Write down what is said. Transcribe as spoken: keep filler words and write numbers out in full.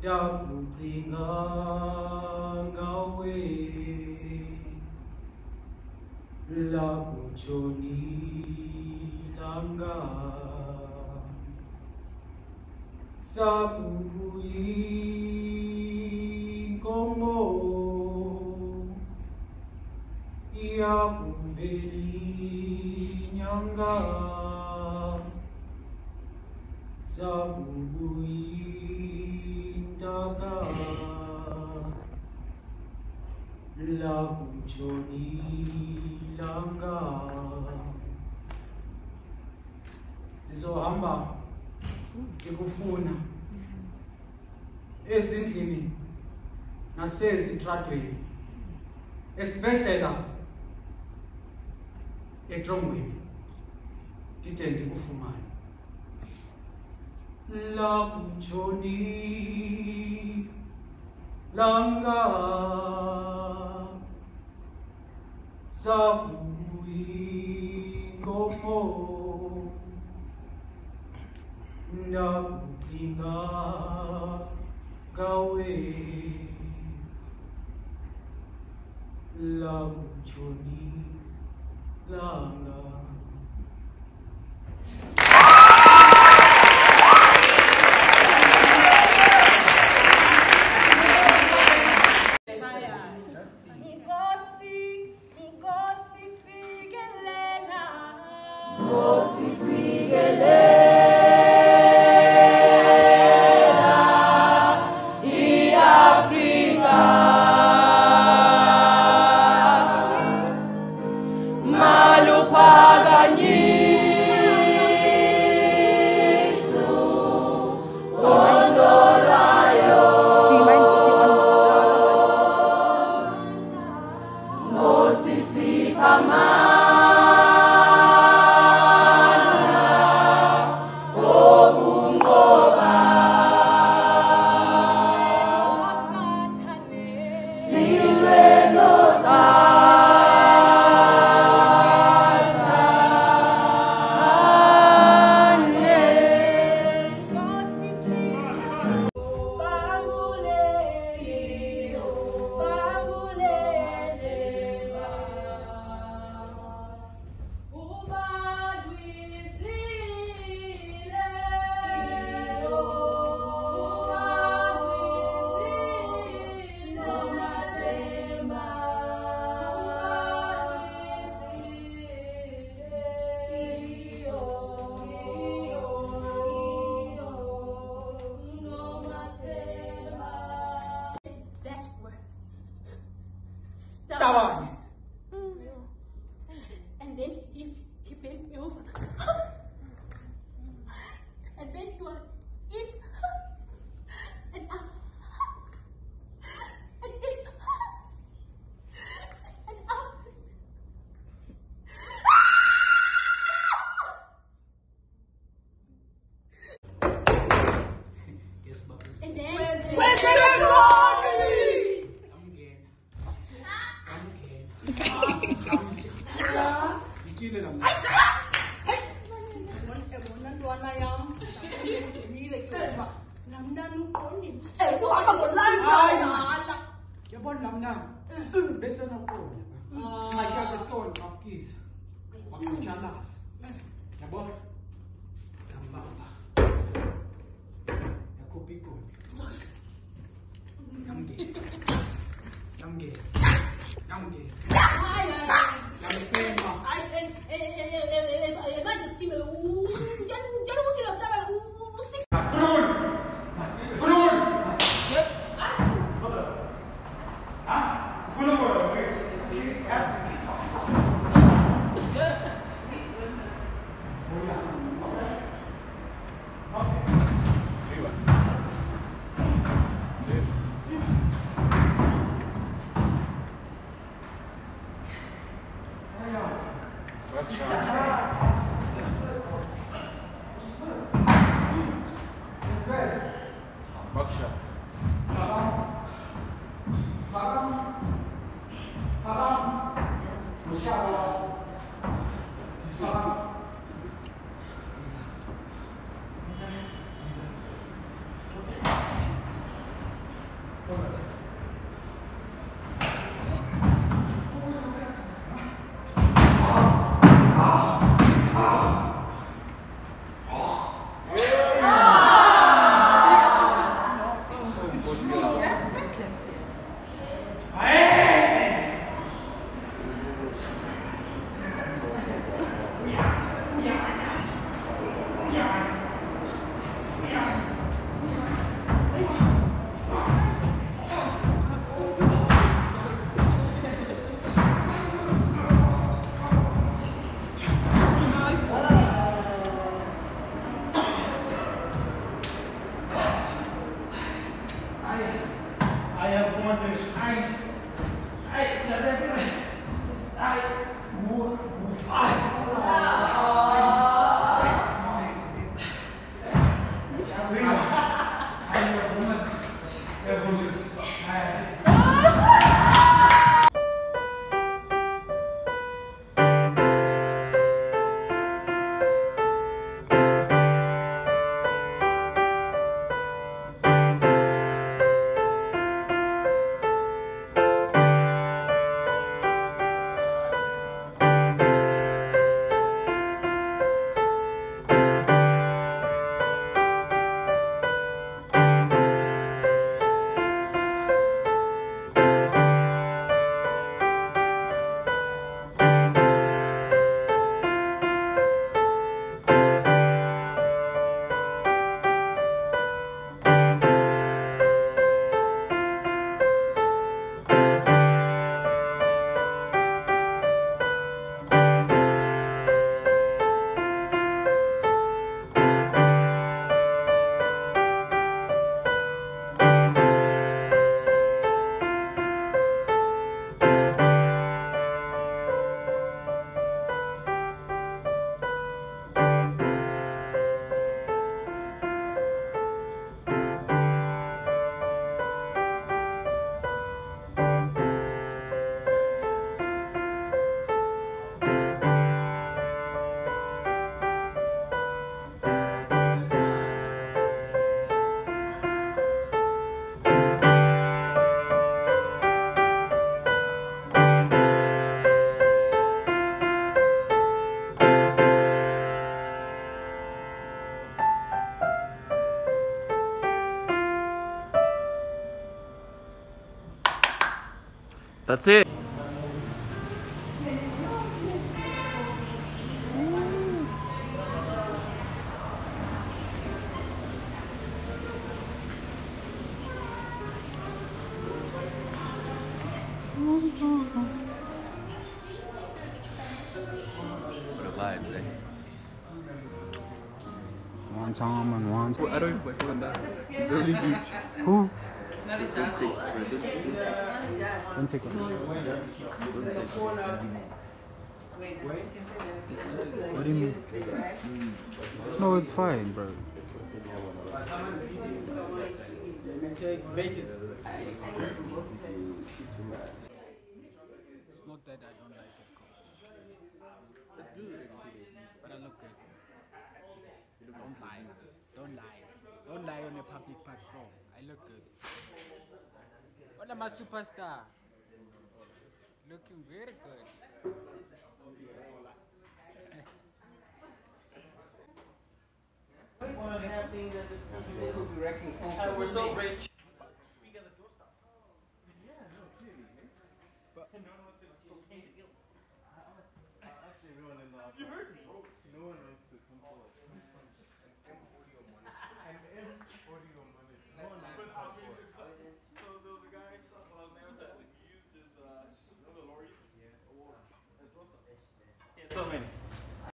Dakucinga ngawe lakutshoni langa sakuyinkomo yakuveli nyanga sakuyintaka lakutshoni langa ndizohamba ndikufuna ezindlini nasezitradweni esibhedlela etrongweni ndide ndikufumane lakutshoni langa sakuyinkomo ndakucinga ngawe lakutshoni langa. Stubborn. And then he, he bent me over. And then he was in and out. And in and out. Yes, but And then Where's the Ikile lang. Yabon lang na. Beso na po. Ay, kagas ko. Kapkis. Pagkachalas. Yabon. Tamba ba? Yakupi ko. Yamge. Yamge. Yamge. Baksha. Mountains. Ai. Ai, dá até. Ai. That's it. For the vibes, eh? One time and one time. I don't have my phone now. She's only eat. Who? Don't take, don't take, don't take. Don't take one. Don't take. What do you mean? No, it's fine, bro. Take bacon. It's not that I don't like it. It's good. But I look good. Don't lie. Don't lie. Don't lie on a public platform. I look good. What am I, superstar? Looking very good. We're so rich. You heard me. No one wants to come forward. So there was a guy when I was in advertising, he used his uh, you know the lorry? Yeah. Yeah, so many.